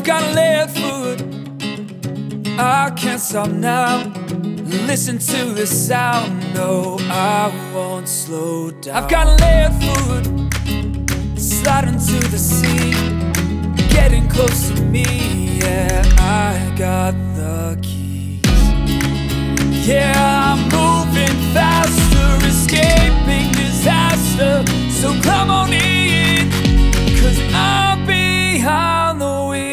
got a left foot, I can't stop now. Listen to the sound, no, I won't slow down. I've got a left foot, sliding to the sea, getting close to me, yeah, I got the keys. Yeah, I'm moving faster, escaping disaster, so come on in, 'cause I'm behind the wheel.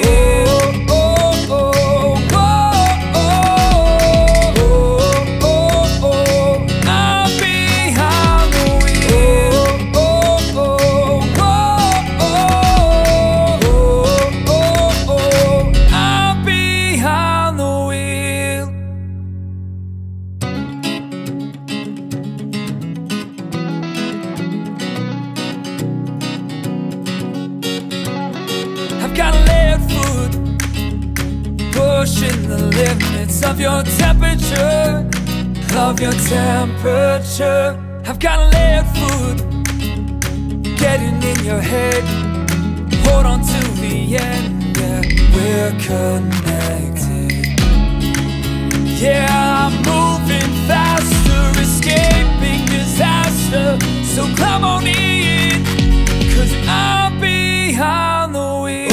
Got a left foot, pushing the limits of your temperature, of your temperature. I've got a left foot, getting in your head. Hold on to the end, yeah, we're connected. Yeah, I'm moving faster, escaping disaster, so come on in, 'cause I'm behind the wheel.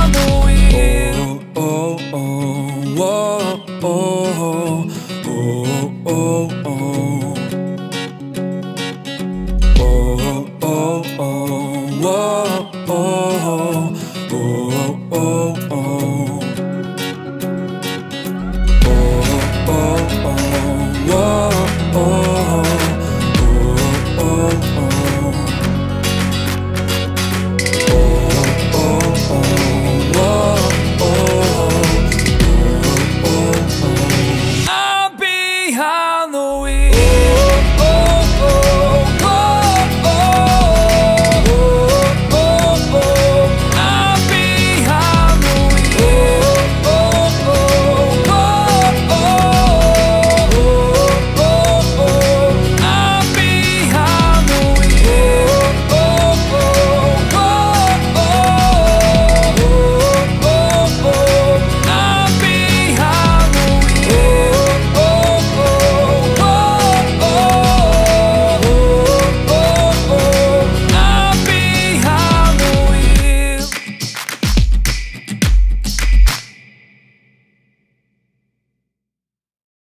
Oh,